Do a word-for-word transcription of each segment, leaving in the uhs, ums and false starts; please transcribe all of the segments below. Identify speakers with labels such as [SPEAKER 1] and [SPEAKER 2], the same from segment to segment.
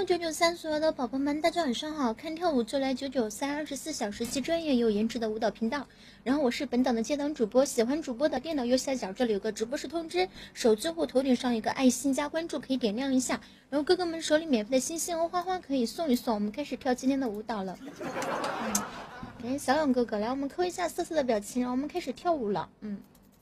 [SPEAKER 1] 九九三所有的宝宝们，大家晚上好！看跳舞就来九九三，二十四小时既专业又有颜值的舞蹈频道。然后我是本档的接档主播，喜欢主播的电脑右下角这里有个直播室通知，手机或头顶上一个爱心加关注，可以点亮一下。然后哥哥们手里免费的星星哦花花可以送一送。我们开始跳今天的舞蹈了。嗯，感谢小勇哥哥，来我们扣一下瑟瑟的表情，然后我们开始跳舞了。嗯。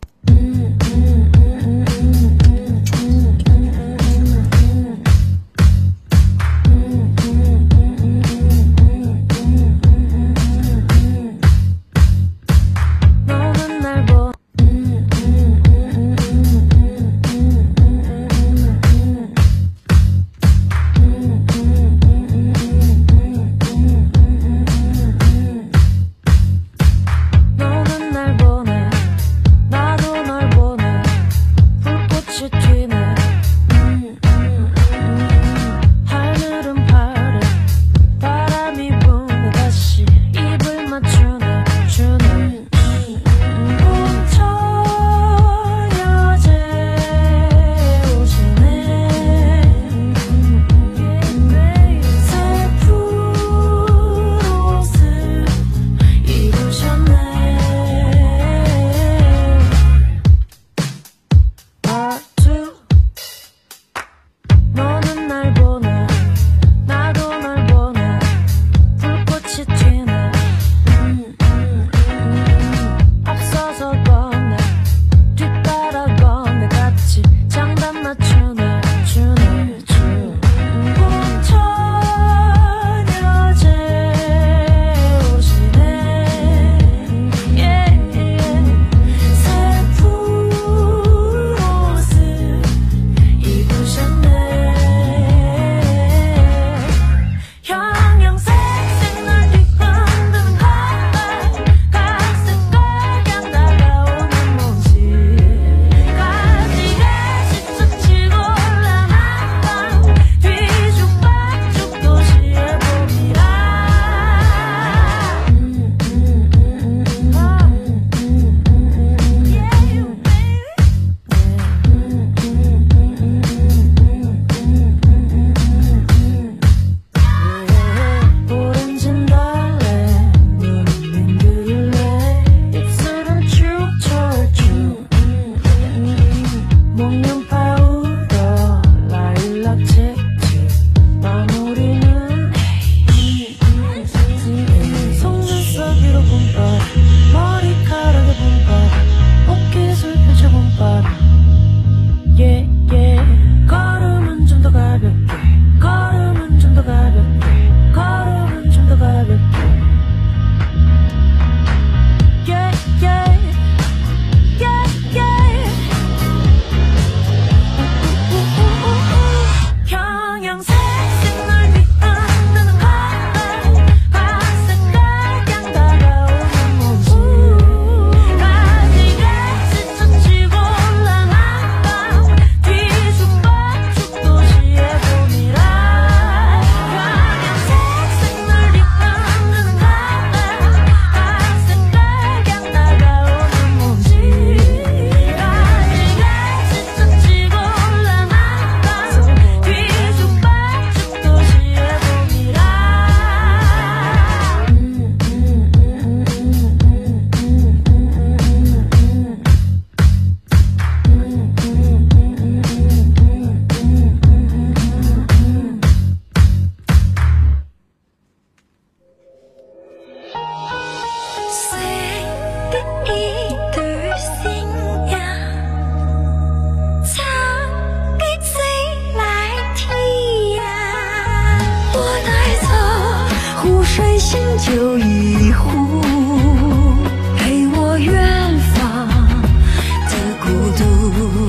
[SPEAKER 2] 酒一壶，陪我远方的孤独。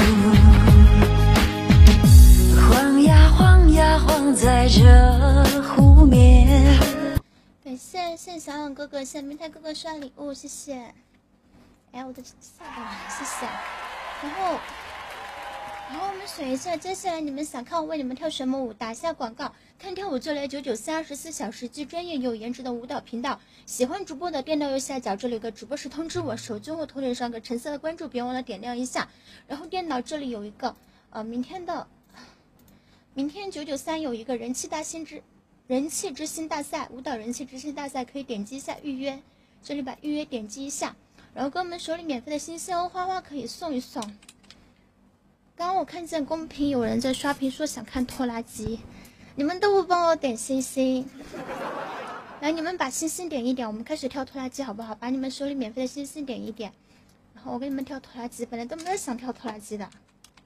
[SPEAKER 2] 晃呀晃呀晃在这湖面。
[SPEAKER 1] 感谢谢谢小勇哥哥，谢谢明太哥哥刷礼物，谢谢。哎，我的下巴，谢谢。然后。然后我们选一下，接下来你们想看我为你们跳什么舞？打一下广告，看跳舞就来九九三，二十四小时既专业又有颜值的舞蹈频道。喜欢主播的电脑右下角这里有个直播室通知我，手机或头顶上个橙色的关注，别忘了点亮一下。然后电脑这里有一个呃明天的明天九九三有一个人气大星之人气之星大赛，舞蹈人气之星大赛，可以点击一下预约，这里把预约点击一下，然后跟我们手里免费的星星哦，花花可以送一送。刚刚我看见公屏有人在刷屏说想看拖拉机，你们都不帮我点星星，来，你们把星星点一点，我们开始跳拖拉机好不好？把你们手里免费的星星点一点，然后我给你们跳拖拉机，本来都没有想跳拖拉机的。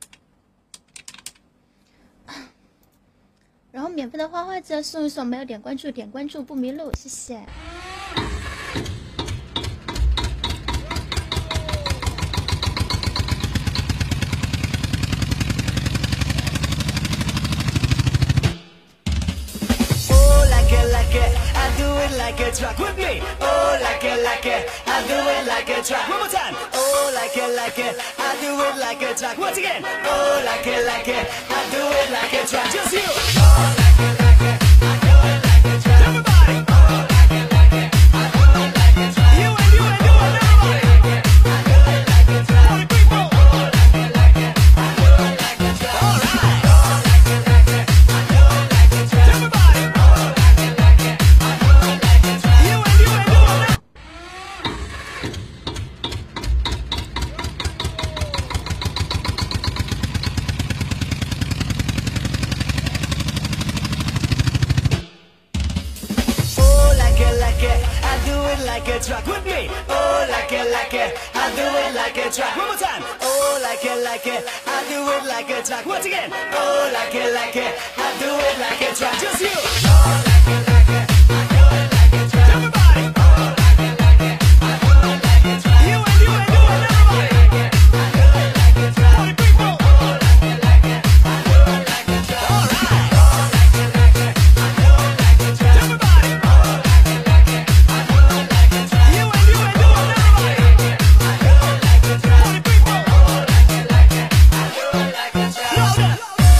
[SPEAKER 1] 然后免费的花花记得送一送，没有点关注点关注不迷路，谢谢。
[SPEAKER 3] Like a track with me, oh like it, like it, I do it like a track. One more time, oh like it, like it, I do it like a track. Once again, oh like it, like it, I do it like a track. Just you. Oh like it, like it, I do it like a track. Everybody, oh like it, like it, I do it like a track. You and you and you and everybody. I do it like a track. All the people, oh like it, like it, I do it like a track. All right, oh like it, like it, I do it like a track. Everybody, oh like it, like it, I do it like a track. You and you and you and everybody. Like a track with me, oh like it, like it, I do it like a track. One more time, oh like it, like it, I do it like a track. Once again, oh like it, like it, I do it like a track. Just you. Oh like it, like it, I do it like a track. Everybody, oh like it, like it, I do it like a track. You and you and you and everybody. I do it like a track. All the people, oh like it, like it, I do it like a track. All right, oh like it, like it, I do it like a track. Everybody, oh like it, like it, I do it like a track. You and you and you and everybody. I do it like a track. All the people, oh like it, like it, I do it like a track. Louder.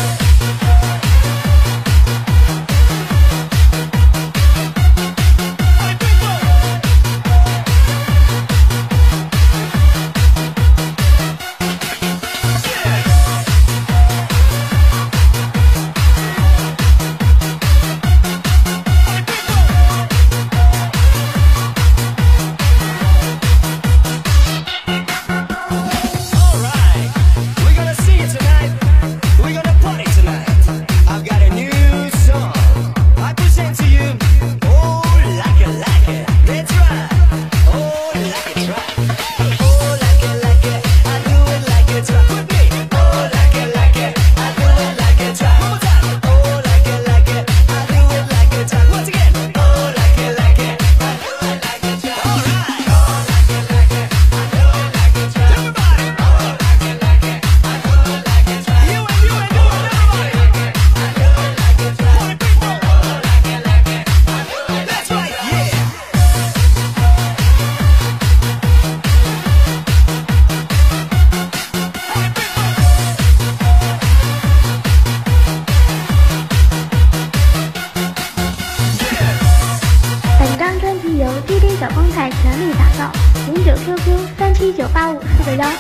[SPEAKER 4] D J 小光台全力打造，零九 Q Q 三七九八五四个幺。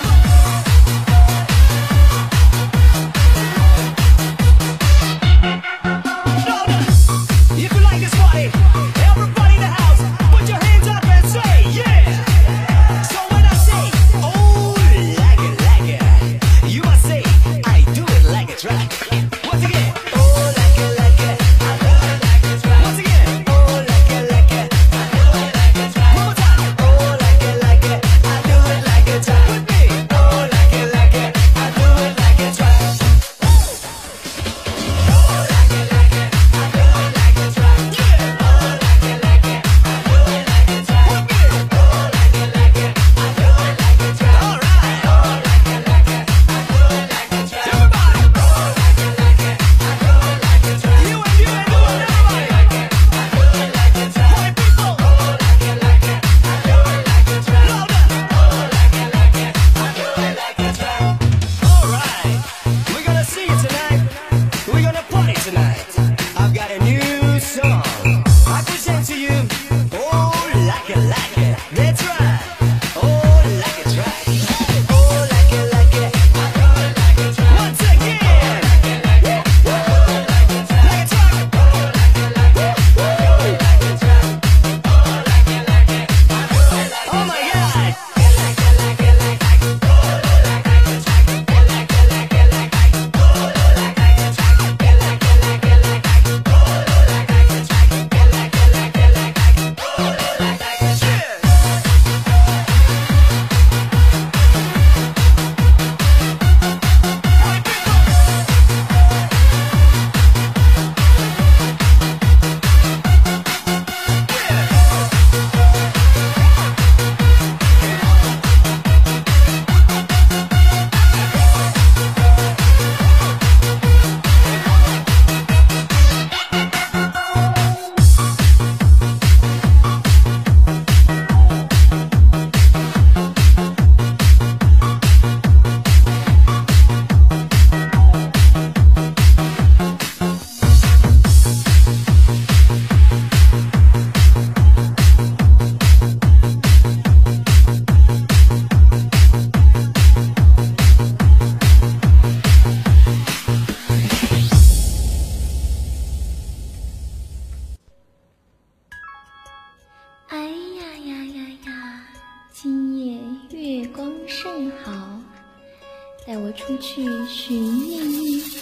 [SPEAKER 3] With me.
[SPEAKER 1] 出去寻觅风。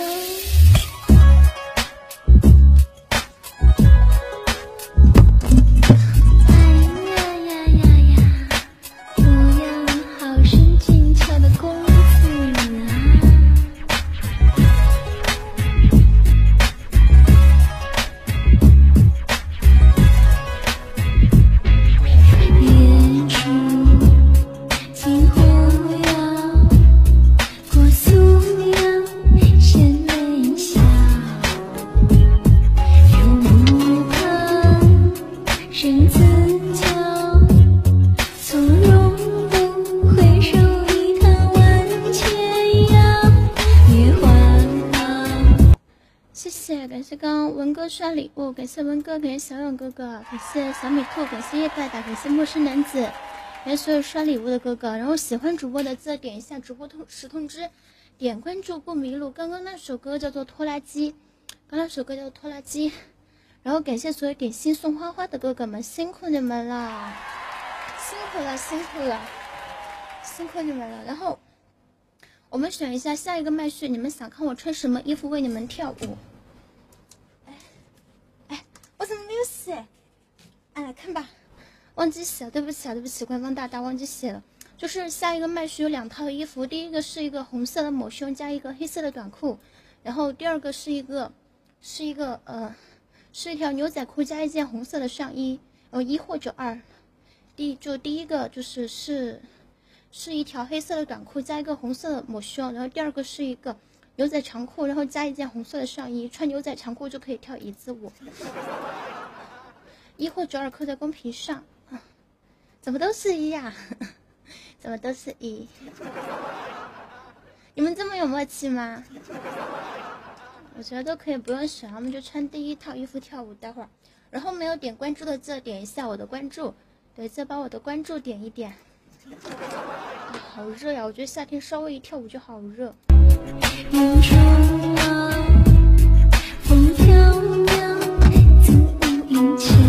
[SPEAKER 1] 感谢刚刚文哥刷礼物，感谢文哥，感谢小勇哥哥，感谢小米兔，感谢叶大大，感谢陌生男子，感谢所有刷礼物的哥哥。然后喜欢主播的记得点一下直播通时通知，点关注不迷路。刚刚那首歌叫做拖拉机，刚刚那首歌叫做拖拉机。然后感谢所有点心送花花的哥哥们，辛苦你们了，辛苦了，辛苦了，辛苦你们了。然后我们选一下下一个麦序，你们想看我穿什么衣服为你们跳舞？我怎么没有写？哎，来看吧，忘记写了，对不起啊，对不起，官方大大忘记写了。就是下一个麦序有两套衣服，第一个是一个红色的抹胸加一个黑色的短裤，然后第二个是一个是一个呃是一条牛仔裤加一件红色的上衣，呃一或者二。第就第一个就是是是一条黑色的短裤加一个红色的抹胸，然后第二个是一个牛仔长裤，然后加一件红色的上衣，穿牛仔长裤就可以跳椅子舞。一或者二扣在公屏上，怎么都是一呀、啊？怎么都是一？你们这么有默契吗？我觉得都可以不用选，我们就穿第一套衣服跳舞。待会儿，然后没有点关注的记得点一下我的关注，对，记得把我的关注点一点。啊、好热呀！我觉得夏天稍微一跳舞就好热。
[SPEAKER 2] 云中啊，风飘渺，自无影桥。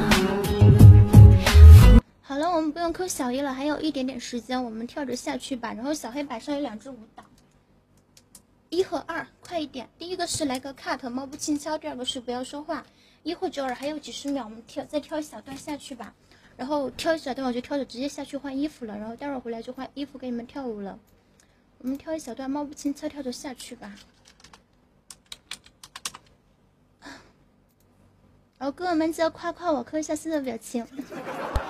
[SPEAKER 1] 好了，我们不用扣小一了，还有一点点时间，我们跳着下去吧。然后小黑板上有两支舞蹈，一和二，快一点。第一个是来个 cut 猫步轻敲，第二个是不要说话。一或者二，还有几十秒，我们跳再跳一小段下去吧。然后跳一小段我就跳着直接下去换衣服了，然后待会儿回来就换衣服给你们跳舞了。我们跳一小段猫步轻敲，跳着下去吧。然后哥哥们记得夸夸我，扣一下新的表情。